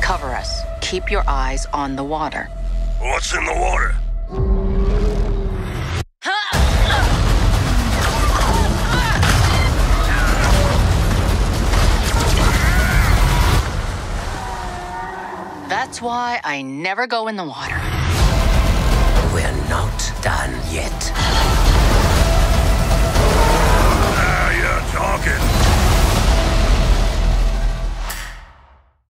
Cover us. Keep your eyes on the water. What's in the water? That's why I never go in the water. We're not done